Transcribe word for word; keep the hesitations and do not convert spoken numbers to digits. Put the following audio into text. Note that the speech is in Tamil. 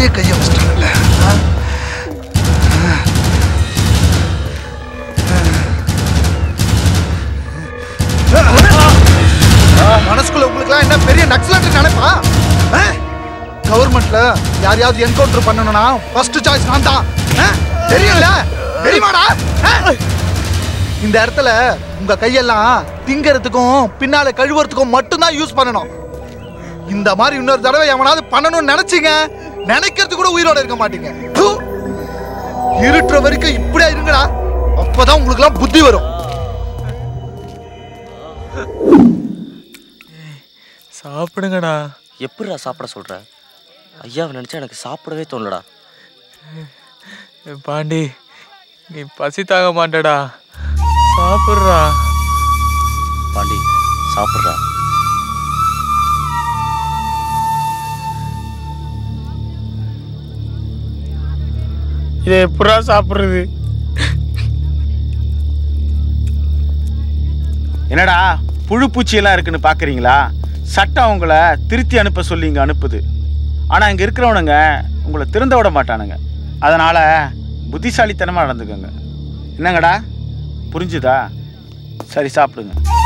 மேலேயே கையை வச்சிட்டாங்கல்ல. மனசுக்குள்ள உங்களுக்குலாம் என்ன பெரிய நக்சலைட் நினைப்பா? கவர்மெண்ட்ல யாரையாவது என்கவுண்டர் பண்ணணும்னா ஃபர்ஸ்ட் சாய்ஸ் நான் தான். தெரியல தெரியுமாடா? இந்த இடத்துல உங்க கையெல்லாம் திங்கிறதுக்கும் பின்னால கழுவுறதுக்கும் மட்டும்தான் யூஸ் பண்ணணும். இந்த மாதிரி இன்னொரு தடவை எவனாவது பண்ணணும்னு நினைச்சீங்க, நினைக்கிறது கூட உயிரோட இருக்க மாட்டீங்க. இருட்டுற வரைக்கும் இப்படியா இருங்கடா, அப்பதான் உங்களுக்கு எல்லாம் புத்தி வரும். சாப்பிடுங்கடா. எப்படிடா சாப்பிட சொல்ற? ஐயாவை நினைச்சா எனக்கு சாப்பிடவே தோணலடா. பாண்டி, நீ பசி தாங்க மாட்டடா, சாப்பிடுறா. பாண்டி சாப்பிடுறா. இதை எப்படா சாப்பிடுறது? என்னடா புழு பூச்சியெல்லாம் இருக்குன்னு பார்க்குறீங்களா? சட்டம் உங்களை திருத்தி அனுப்ப சொல்லி இங்கே அனுப்புது. ஆனால் இங்கே இருக்கிறவனுங்க உங்களை திருந்த விட மாட்டானுங்க. அதனால் புத்திசாலித்தனமாக நடந்துக்கோங்க. என்னங்கடா புரிஞ்சுதா? சரி சாப்பிடுங்க.